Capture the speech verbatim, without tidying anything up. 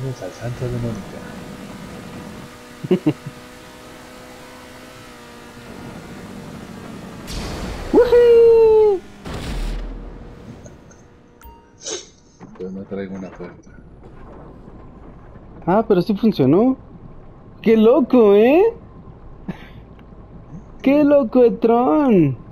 Gracias al santo de Mónica. ¡Woohoo! Yo no traigo una puerta. Ah, pero sí funcionó. ¡Qué loco, eh! ¿Eh? ¿Qué ¡Qué loco? loco, Tron!